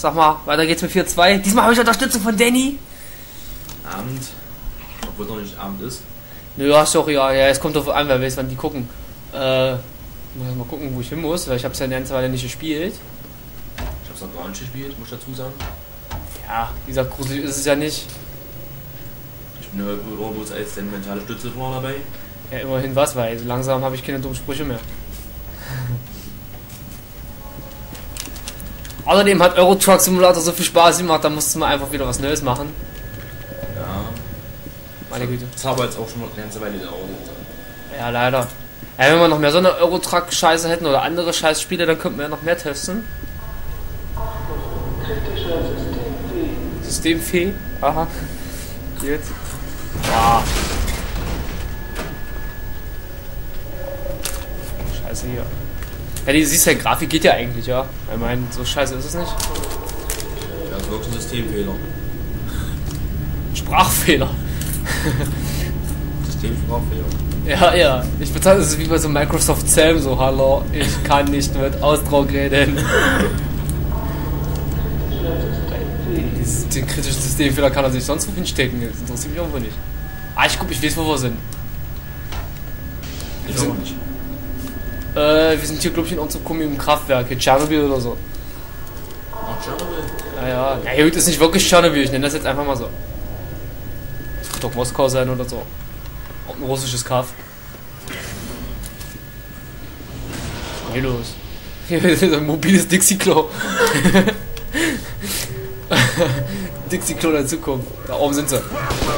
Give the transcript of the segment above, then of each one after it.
sag mal, weiter geht's mit 4-2. Diesmal habe ich Unterstützung von Danny. Abend. Obwohl es noch nicht Abend ist. Nö, ja, sorry, ja, es kommt drauf an, wer weiß, wann die gucken. Muss mal gucken, wo ich hin muss, weil ich habe es ja eine ganze Weile nicht gespielt. Ich hab's noch gar nicht gespielt, muss ich dazu sagen. Ja, wie gesagt, gruselig ist es ja nicht. Ich bin ja bloß als der mentale Stütze vorne dabei. Ja, immerhin was, weil so langsam habe ich keine dummen Sprüche mehr. Außerdem hat Euro Truck Simulator so viel Spaß gemacht, da musste man einfach wieder was Neues machen. Ja. Meine Güte. Das habe jetzt auch schon mal eine ganze Weile gedauert. Ja, leider. Ja, wenn wir noch mehr so eine Euro Truck Scheiße hätten oder andere Scheißspiele, dann könnten wir ja noch mehr testen. Systemfee. Aha. Jetzt. Ja. Scheiße hier. Ja, die siehst ja, Grafik geht ja eigentlich, ja. Ich meine, so scheiße ist es nicht. Ja, das ist wirklich ein Systemfehler. Sprachfehler. Systemsprachfehler. Ja, ja. Ich bezeichne es wie bei so Microsoft Sam, so, hallo, ich kann nicht mit Ausdruck reden. Den kritischen Systemfehler kann er sich sonst wo hinstecken, das interessiert mich auch wohl nicht. Ah, ich weiß, wo wir sind. Ich auch nicht. Wir sind hier, glaube ich, in unserem Kommi im Kraftwerk, in Tschernobyl oder so. Ach, Tschernobyl? Ja. Ja, gut, ist nicht wirklich Tschernobyl, ich nenne das jetzt einfach mal so. Das könnte doch Moskau sein oder so. Und ein russisches Kaff. Was ist denn hier los? Hier ist ein mobiles Dixie-Klo. Dixie-Klo der Zukunft. Da oben sind sie.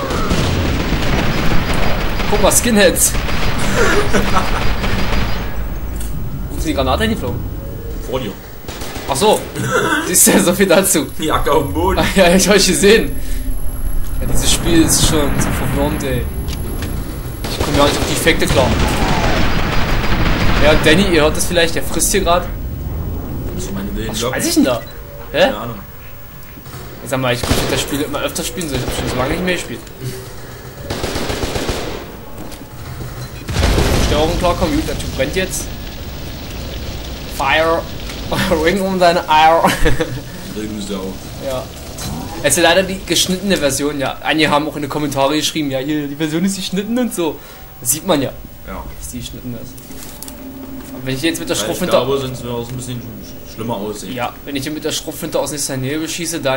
Guck mal, Skinheads. Wo ist die Granate hingeflogen? Vor dir. Ach so. Siehst du ja so viel dazu. Die Jagd auf dem Boden. Ja, ich habe euch gesehen. Ja, dieses Spiel ist schon so verwirrend, ey. Ich komme ja nicht auf die Effekte klar. Ja, Danny, ihr hört das vielleicht, der frisst hier gerade. Das ist meine wilden Was Glocken. weiß ich denn da? Hä? Keine Ahnung. Ich sag mal, ich könnte das Spiel immer öfter spielen, so ich habe schon so lange nicht mehr gespielt. Steuerung klarkommen, gut, der Typ brennt jetzt. Fire. Ring um deine Eier. Regensau. Ja. Es ist leider die geschnittene Version, ja. Einige haben auch in den Kommentaren geschrieben, ja, hier, die Version ist geschnitten und so. Das sieht man ja, Ja. dass die geschnitten ist. Aber wenn ich jetzt mit der Ich Schrotflinte... glaube, sonst würde es ein bisschen schlimmer aussehen. Ja, wenn ich hier mit der Schrotflinte aus nächster Nähe beschieße, dann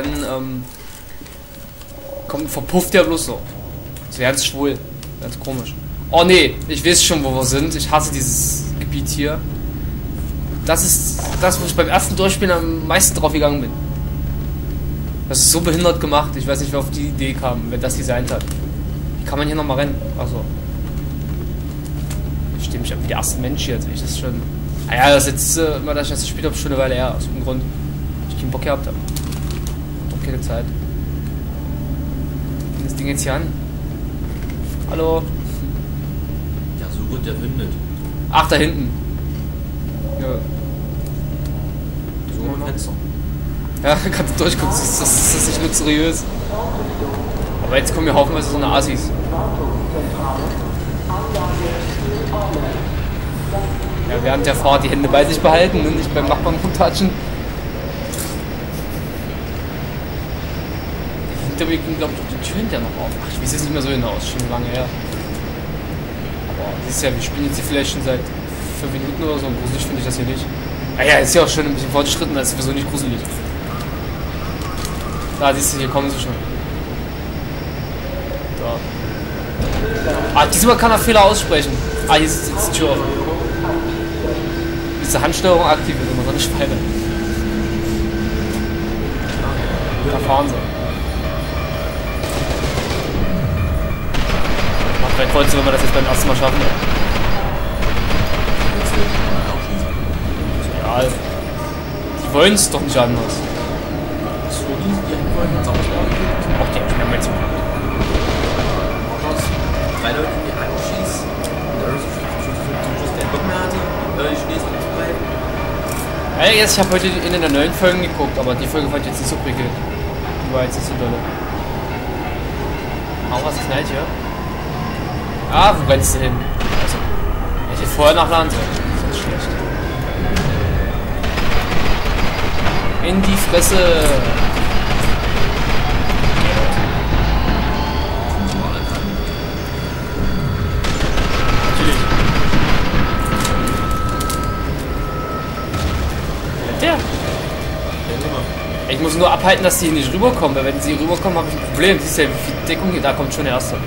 verpufft der bloß so. Das wäre ganz schwul. Ganz komisch. Oh nee, ich weiß schon, wo wir sind. Ich hasse dieses Gebiet hier. Das ist das, wo ich beim ersten Durchspielen am meisten drauf gegangen bin. Das ist so behindert gemacht. Ich weiß nicht, wer auf die Idee kam, wer das designt hat. Wie kann man hier nochmal rennen? Achso. Ich stehe mich ab wie der erste Mensch hier. Jetzt. Ich das schon. Ah ja, das ist jetzt immer, dass ich das gespielt habe, schon eine Weile her. Aus dem Grund, ich keinen Bock gehabt habe. Doch keine Zeit. Das Ding jetzt hier an. Hallo? Ja, so gut der findet. Ach, da hinten. Ja. So ein Fenster. Ja, kannst du durchgucken, das ist nicht luxuriös. Aber jetzt kommen hier haufenweise so eine Assis. Ja, während der Fahrt die Hände bei sich behalten und nicht beim Nachbarn rumtatschen. Hinter mir ging, glaube ich, die Tür hinterher noch auf. Ach, ich weiß jetzt nicht mehr so hinaus, schon lange her. Aber siehst ja, wir spielen jetzt hier vielleicht schon seit 5 Minuten oder so und gruselig finde ich das hier nicht. Ah ja, ist ja auch schon ein bisschen fortgeschritten, das ist sowieso nicht gruselig. Da siehst du, hier kommen sie schon. Da. Ah, diesmal kann er Fehler aussprechen. Ah, hier ist jetzt die Tür offen. Diese Handsteuerung aktiviert, immer so eine Schweine. Da fahren sie. Macht mein Kreuz, wenn wir das jetzt beim ersten Mal schaffen. Ja, die wollen es doch nicht anders. Auch die haben schon mehr zu machen. 3 Leute, die einmal schießt. Und der schon keinen Bock mehr hatte. Ich schließe und zu bleiben. Ja, jetzt, ich habe heute in der neuen Folgen geguckt, aber die Folge fand ich jetzt nicht so prickelnd. Die war jetzt nicht so dolle. Auch was knallt hier? Ah, wo rennst du hin? Also, hätte ich vorher nachladen sollen. Das ist schlecht. In die Fresse. Natürlich. Der. Ich muss nur abhalten, dass die hier nicht rüberkommen, weil wenn sie rüberkommen, habe ich ein Problem. Siehst du ja, wie viel Deckung hier, da kommt schon der erste.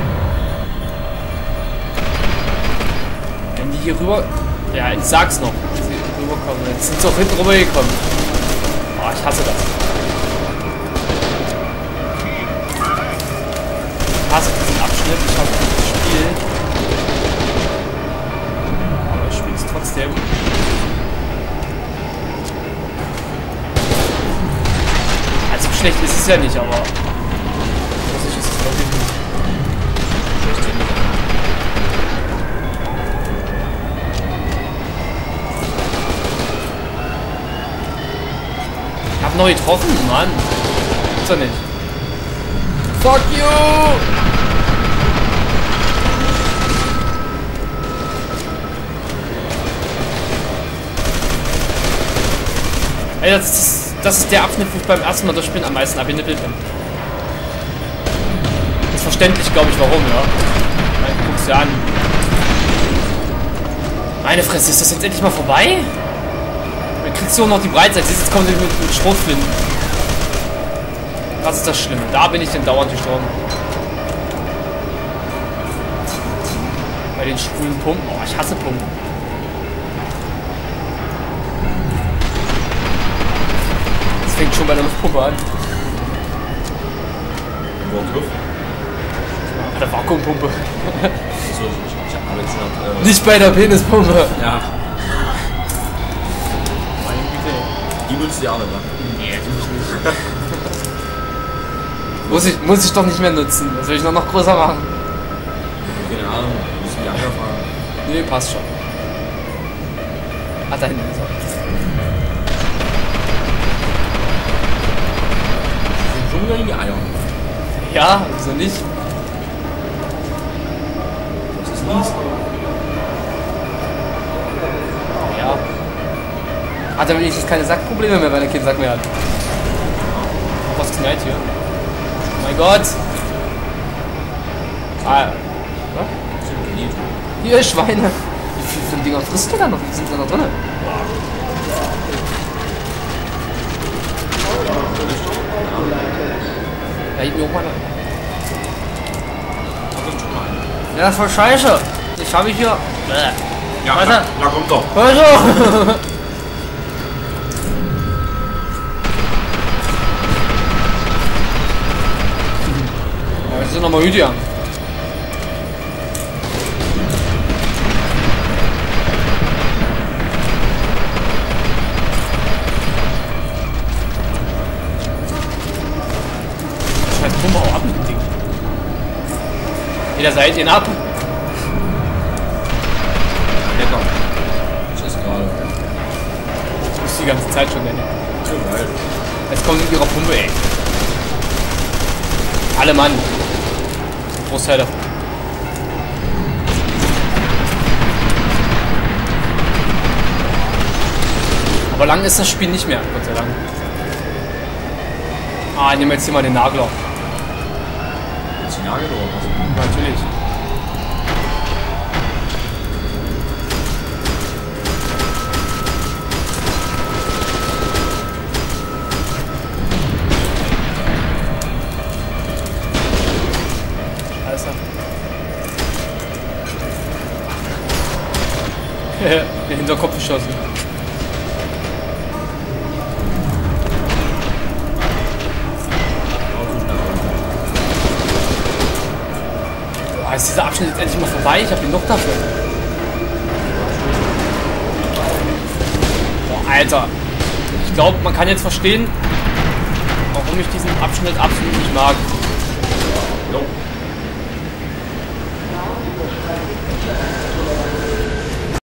Wenn die hier rüber... Ja, ich sag's noch. Wenn sie rüberkommen, jetzt sind sie auch hinten rübergekommen. Oh, ich hasse das. Ich hasse diesen Abschnitt, ich hasse dieses Spiel. Aber ich spiele es trotzdem. Also schlecht ist es ja nicht, aber... Was ist es wirklich nicht. Ich hab noch getroffen, Mann. Ist er nicht. Fuck you! Ey, das ist der Abschnitt, wo ich beim ersten Mal durchspielen am meisten abgenippelt bin. Ist verständlich, glaube ich, warum, ja. Guck's dir an. Meine Fresse, ist das jetzt endlich mal vorbei? Dann kriegst du auch noch die Breitseite. Jetzt kommen sie mit Schrotflinten. Das ist das Schlimme. Da bin ich denn dauernd gestorben. Bei den schwulen Pumpen. Oh, ich hasse Pumpen. Das fängt schon bei der Luftpumpe an. Bei der Vakuumpumpe. Achso, ich hab alles gesagt. Nicht bei der Penispumpe. Ja. Meine Güte. Die willst du ja auch nicht machen. Nee, die nicht. Muss ich doch nicht mehr nutzen. Das will ich noch größer machen. Keine Ahnung, müssen die angefangen. Nee, passt schon. Ah, da hinten ist er. Sind schon wieder in die Eier. Ja, wieso nicht? Das ist mies. Ja. Hat er wenigstens keine Sackprobleme mehr, weil er keinen Sack mehr hat. Was knallt hier? Oh mein Gott! Ah. Was? Hier, Schweine! Wie viel von Dinger frisst du da noch? Wie sind da noch drin? Da hinten auch mal. Ja, das ist voll scheiße! Ich habe hier. Ja, weiter! Na kommt doch. Weiter! Wir sind nochmal Hüte an. Scheiß Pumpe auch ab mit dem Ding. Jeder seid ihn ab. Lecker. Das ist gerade. Das ist die ganze Zeit schon, Danny. So geil. Jetzt kommen sie mit ihrer Pumpe, ey. Alle Mann. Großteil davon. Aber lang ist das Spiel nicht mehr, Gott sei Dank. Ah, nehmen wir jetzt hier mal den Nagler. Ist die Nagel oder was? Natürlich. Den Hinterkopf geschossen. Boah, ist dieser Abschnitt jetzt endlich mal vorbei? Ich hab ihn noch dafür. Boah, Alter. Ich glaube, man kann jetzt verstehen, warum ich diesen Abschnitt absolut nicht mag. Nope.